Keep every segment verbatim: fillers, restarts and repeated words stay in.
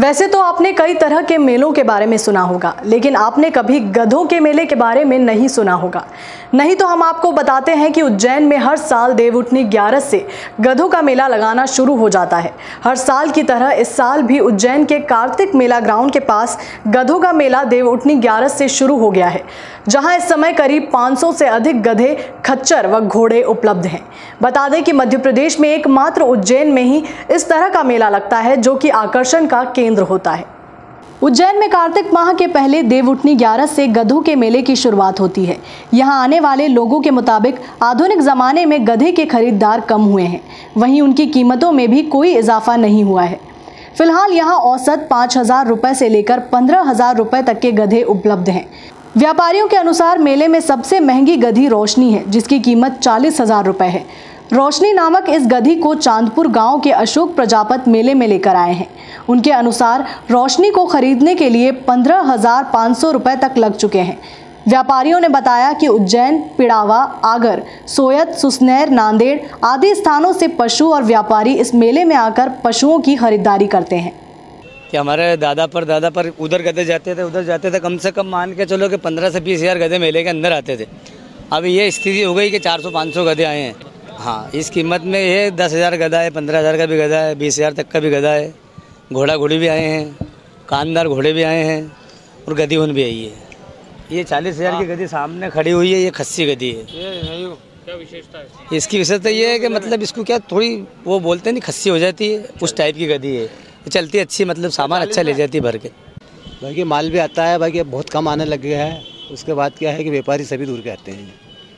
वैसे तो आपने कई तरह के मेलों के बारे में सुना होगा, लेकिन आपने कभी गधों के मेले के बारे में नहीं सुना होगा। नहीं तो हम आपको बताते हैं कि उज्जैन में हर साल देवउठनी ग्यारस से गधों का मेला लगाना शुरू हो जाता है। हर साल की तरह इस साल भी उज्जैन के कार्तिक मेला ग्राउंड के पास गधों का मेला देवउठनी ग्यारस से शुरू हो गया है, जहां इस समय करीब पाँच सौ से अधिक गधे, खच्चर व घोड़े उपलब्ध हैं। बता दें कि मध्य प्रदेश में एकमात्र उज्जैन में ही इस तरह का मेला लगता है, जो कि आकर्षण का केंद्र होता है। उज्जैन में कार्तिक माह के पहले देवउठनी ग्यारस से गधों के मेले की शुरुआत होती है। यहां आने वाले लोगों के मुताबिक आधुनिक ज़माने में गधे के खरीदार कम हुए हैं, वहीं उनकी कीमतों में भी कोई इजाफा नहीं हुआ है। फिलहाल यहां औसत पाँच हज़ार रुपये से लेकर पंद्रह हज़ार रुपये तक के गधे उपलब्ध हैं। व्यापारियों के अनुसार मेले में सबसे महंगी गधी रोशनी है, जिसकी कीमत चालीस हज़ार रुपये है। रोशनी नामक इस गधी को चांदपुर गांव के अशोक प्रजापत मेले में लेकर आए हैं। उनके अनुसार रोशनी को खरीदने के लिए पंद्रह हजार पाँच सौ रुपये तक लग चुके हैं। व्यापारियों ने बताया कि उज्जैन, पिड़ावा, आगर, सोयत, सुसनेर, नांदेड़ आदि स्थानों से पशु और व्यापारी इस मेले में आकर पशुओं की खरीदारी करते हैं। कि हमारे दादा पर दादा पर उधर गधे जाते थे उधर जाते थे कम से कम मान के चलो कि पंद्रह से बीस हज़ार गधे मेले के अंदर आते थे। अब ये स्थिति हो गई कि चार सौ पाँच सौ गधे आए हैं। हाँ, इस कीमत में ये दस हज़ार गधा है, पंद्रह हज़ार का भी गधा है, बीस हज़ार तक का भी गधा है। घोड़ा घोड़ी भी आए हैं, कानदार घोड़े भी आए हैं और गधी ऊन भी आई है। ये चालीस हज़ार की गधी सामने खड़ी हुई है, ये खस्सी गधी है। क्या विशेषता है? इसकी विशेषता ये है कि मतलब इसको क्या थोड़ी वो बोलते नहीं खस्सी हो जाती है, उस टाइप की गधी है। चलती अच्छी, मतलब सामान अच्छा ले जाती है भर के। बाकी माल भी आता है, बाकी बहुत कम आने लग गया है। उसके बाद क्या है कि व्यापारी सभी दूर के आते हैं।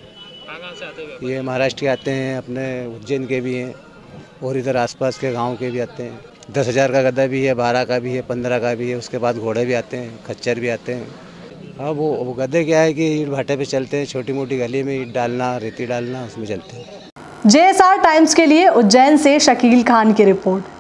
से आते हैं? ये महाराष्ट्र के आते हैं, अपने उज्जैन के भी हैं और इधर आसपास के गांव के भी आते हैं। दस हज़ार का गधा भी है, बारह का भी है, पंद्रह का भी है। उसके बाद घोड़े भी आते हैं, खच्चर भी आते हैं। हाँ, वो वो गधे क्या है कि ईंट भाटे पे चलते हैं, छोटी मोटी गली में ईंट डालना, रेती डालना, उसमें चलते हैं। जे एस आर टाइम्स के लिए उज्जैन से शकील खान की रिपोर्ट।